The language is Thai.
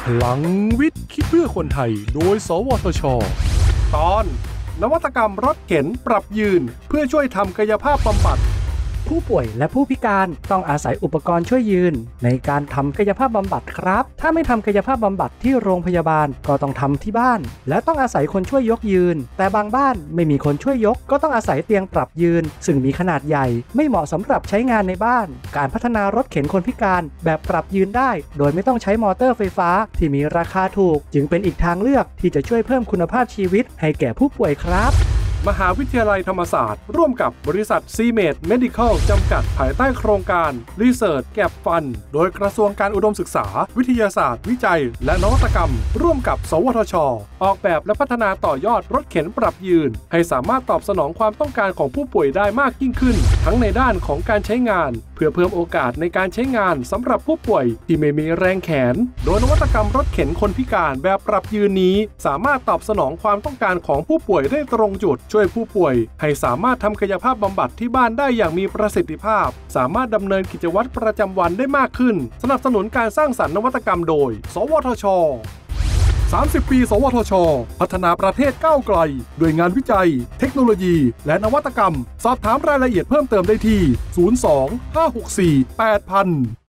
พลังวิทย์คิดเพื่อคนไทยโดยสวทช.ตอนนวัตกรรมรถเข็นปรับยืนเพื่อช่วยทำกายภาพบำบัดผู้ป่วยและผู้พิการต้องอาศัยอุปกรณ์ช่วยยืนในการทำกายภาพบำบัดครับถ้าไม่ทำกายภาพบำบัดที่โรงพยาบาลก็ต้องทำที่บ้านและต้องอาศัยคนช่วยยกยืนแต่บางบ้านไม่มีคนช่วยยกก็ต้องอาศัยเตียงปรับยืนซึ่งมีขนาดใหญ่ไม่เหมาะสำหรับใช้งานในบ้านการพัฒนารถเข็นคนพิการแบบปรับยืนได้โดยไม่ต้องใช้มอเตอร์ไฟฟ้าที่มีราคาถูกจึงเป็นอีกทางเลือกที่จะช่วยเพิ่มคุณภาพชีวิตให้แก่ผู้ป่วยครับมหาวิทยาลัยธรรมศาสตร์ร่วมกับบริษัทซีเมดเมดิคอลจำกัดภายใต้โครงการ Research Gap Fund โดยกระทรวงการอุดมศึกษาวิทยาศาสตร์วิจัยและนวัตกรรมร่วมกับสวทช.ออกแบบและพัฒนาต่อยอดรถเข็นปรับยืนให้สามารถตอบสนองความต้องการของผู้ป่วยได้มากยิ่งขึ้นทั้งในด้านของการใช้งานเพื่อเพิ่มโอกาสในการใช้งานสำหรับผู้ป่วยที่ไม่มีแรงแขนโดยนวัตกรรมรถเข็นคนพิการแบบปรับยืนนี้สามารถตอบสนองความต้องการของผู้ป่วยได้ตรงจุดช่วยผู้ป่วยให้สามารถทำกายภาพบำบัดที่บ้านได้อย่างมีประสิทธิภาพสามารถดำเนินกิจวัตรประจำวันได้มากขึ้นสนับสนุนการสร้างสรรค์นวัตกรรมโดยสวทช30 ปีสวทช.พัฒนาประเทศก้าวไกลด้วยงานวิจัยเทคโนโลยีและนวัตกรรมสอบถามรายละเอียดเพิ่มเติมได้ที่02 564 8000